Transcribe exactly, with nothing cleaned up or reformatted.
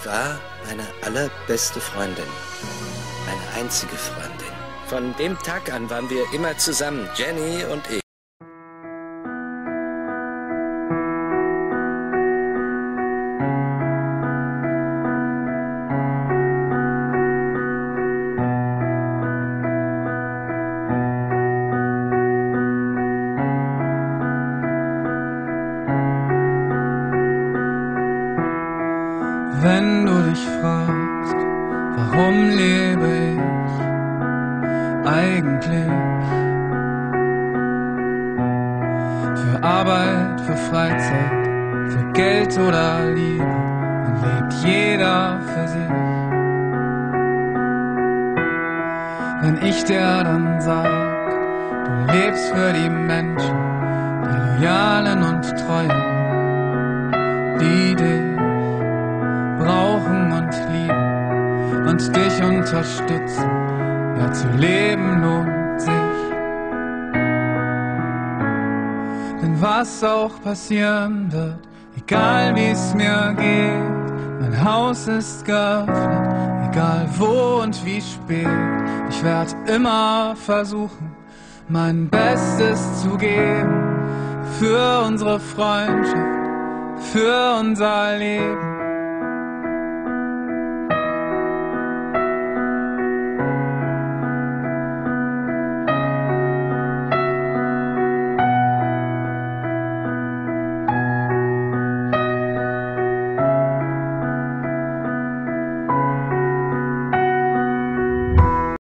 war meine allerbeste Freundin. Meine einzige Freundin. Von dem Tag an waren wir immer zusammen, Jenny und ich. Wenn du dich fragst, warum lebe ich eigentlich? Für Arbeit, für Freizeit, für Geld oder Liebe, dann lebt jeder für sich. Wenn ich dir dann sag, du lebst für die Menschen, die Loyalen und Treuen, die dich brauchen und lieben und dich unterstützen. Ja, zu leben lohnt sich. Denn was auch passieren wird, egal wie's mir geht, mein Haus ist geöffnet, egal wo und wie spät. Ich werd immer versuchen, mein Bestes zu geben für unsere Freundschaft, für unser Leben.